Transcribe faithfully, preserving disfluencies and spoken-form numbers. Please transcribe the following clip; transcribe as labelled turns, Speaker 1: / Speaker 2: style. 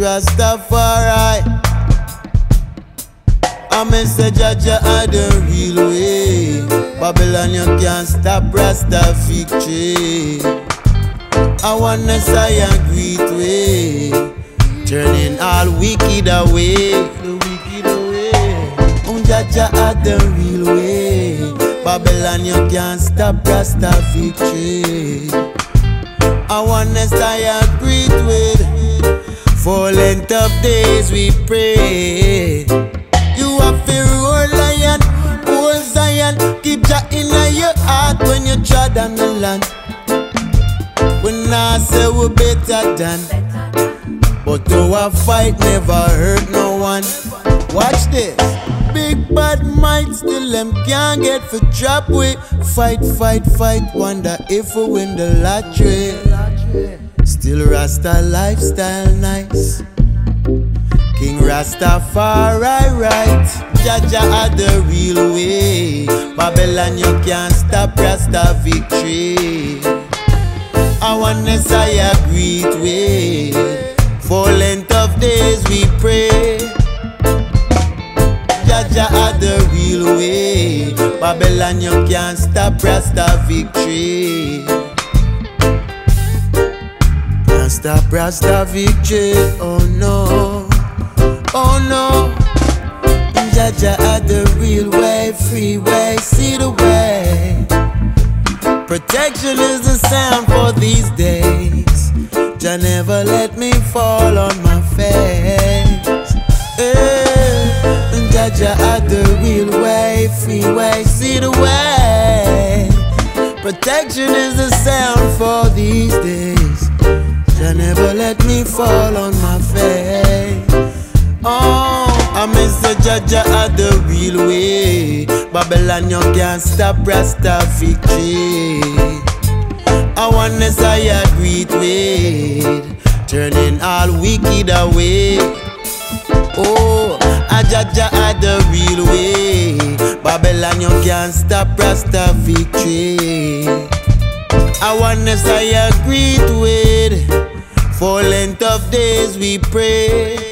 Speaker 1: Rastafari. I message Jaja are the real way. Babylon, you can't stop Rasta victory. I want to say a great way, turning all wicked away. The wicked away. Um, Jaja are the real way. Babylon, you can't stop Rasta victory. I want to say a great way. For length of days we pray. You have to roll lion, old Zion. Keep Jah in your heart when you tread on the land. When I say we better than, but our fight never hurt no one. Watch this. Big bad might still them can't get for trap way. Fight, fight, fight. Wonder if we win the lottery. Still Rasta lifestyle nice. King Rastafari right. Jaja are the real way. Babylon, you can't stop Rasta victory. I wanna say a great way. For length of days we pray. Jaja are the real way. Babylon, you can't stop Rasta victory. Can't stop Rasta victory. Oh no. Oh no, Jaja are the real way, free way, see the way. Protection is the sound for these days. Jah never let me fall on my face. Hey, Jaja are the real way, free way, see the way. Protection is the sound for these days. Jah never let me fall on my face. Oh, I miss the Jaja are the real way. Babylon, you can't stop Rasta victory. I wanna say a great way, turning all wicked away. Oh, a Jaja are the real way. Babylon, you can't stop Rasta victory. I wanna say a great way. For length of days we pray.